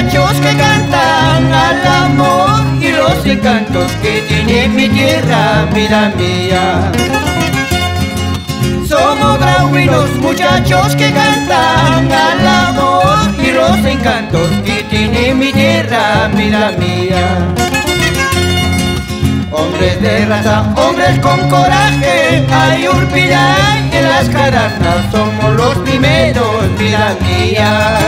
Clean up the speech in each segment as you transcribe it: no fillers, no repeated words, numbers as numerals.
muchachos que cantan al amor y los encantos que tiene mi tierra, vida mía. Somos grauinos muchachos que cantan al amor y los encantos que tiene mi tierra, vida mía. Hombres de raza, hombres con coraje, ay Urpillay, en las caranas somos los primeros, vida mía.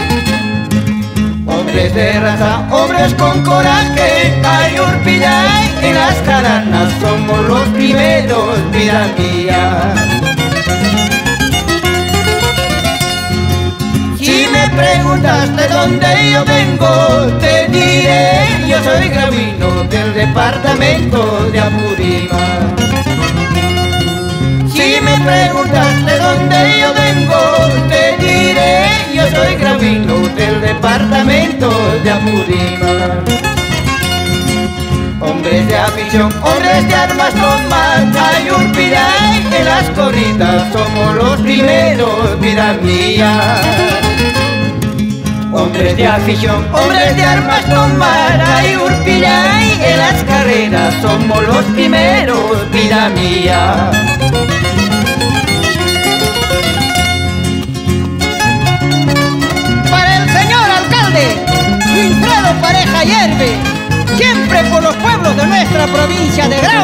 Hombres de raza, hombres con coraje, ay Urpillay, en las caranas somos los primeros, vida mía. Si me preguntas de dónde yo vengo, te diré, yo soy grauino del departamento de Apurímac. Si me preguntas de dónde yo vengo, te diré, yo soy grauino del departamento de Apurímac. Hombres de afición, hombres de armas toman, ay Urpillay, en las corridas somos los primeros, vida mía. Hombres de afición, hombres de armas tomar, ay Urpillay, en las carreras somos los primeros, vida mía. Para el señor alcalde, Wilfredo Pareja Hierve, siempre por los pueblos de nuestra provincia de Grau.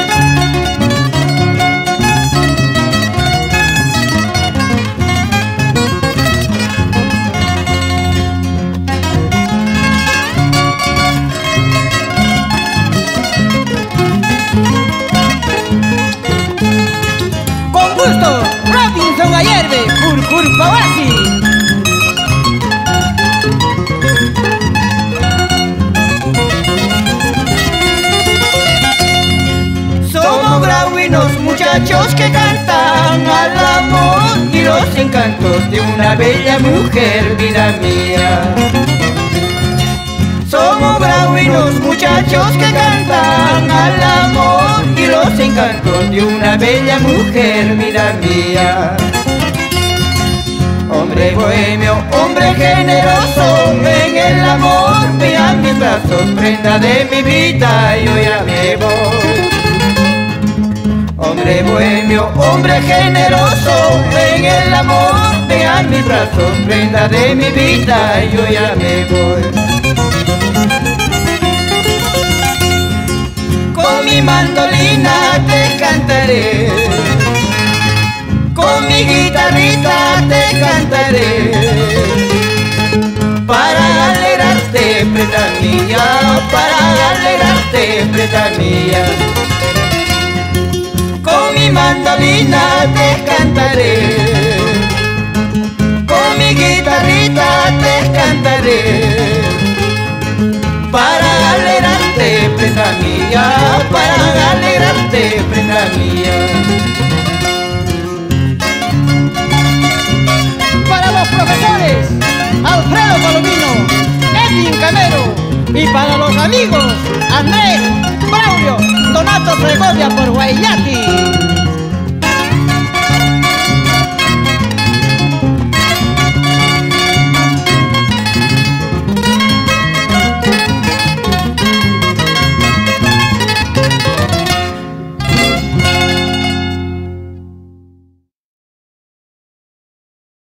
Robinson Ayerbe, Curcurpawasi. Somos grauinos muchachos que cantan al amor y los encantos de una bella mujer, vida mía. Somos grauinos muchachos que cantan al amor y los encantos de una bella mujer, vida mía. Hombre bohemio, hombre generoso, en el amor vean mis brazos, prenda de mi vida, yo ya me voy. Hombre bohemio, hombre generoso, en el amor vean mis brazos, prenda de mi vida, yo ya me voy. Con mi mandolina te cantaré, con mi guitarrita te cantaré, para alegrarte, prenda mía, para alegrarte, prenda mía. Con mi mandolina te cantaré, con mi guitarrita te cantaré, para alegrarte, prenda mía, para alegrarte, prenda mía. Para los profesores, Alfredo Palomino, Edwin Camero, y para los amigos, Andrés, Braulio, Donato Segovia por Guayati.